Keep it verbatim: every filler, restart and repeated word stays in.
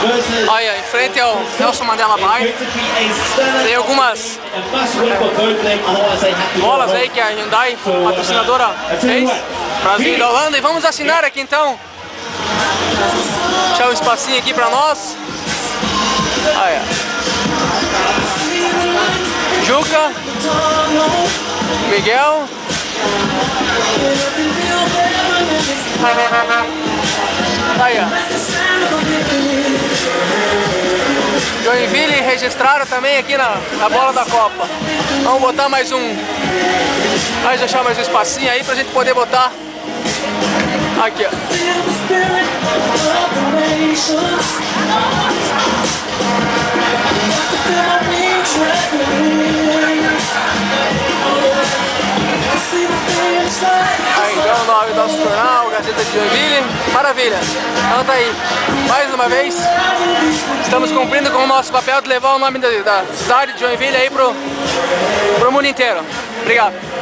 Olha, em frente ao Nelson Mandela Bay, tem algumas bolas aí que a Hyundai, patrocinadora, fez para vir da Holanda. E vamos assinar aqui então. Deixar um espacinho aqui para nós. Olha. Juca, Miguel. Aí, ó. Joinville registraram também aqui na, na bola da Copa. Vamos botar mais um. Vamos deixar mais um espacinho aí pra gente poder botar. Aqui, ó. Aí, então o nome do nosso jornal, Gazeta de Joinville. Maravilha! Então tá aí, mais uma vez, estamos cumprindo com o nosso papel de levar o nome da, da cidade de Joinville aí pro, pro mundo inteiro. Obrigado!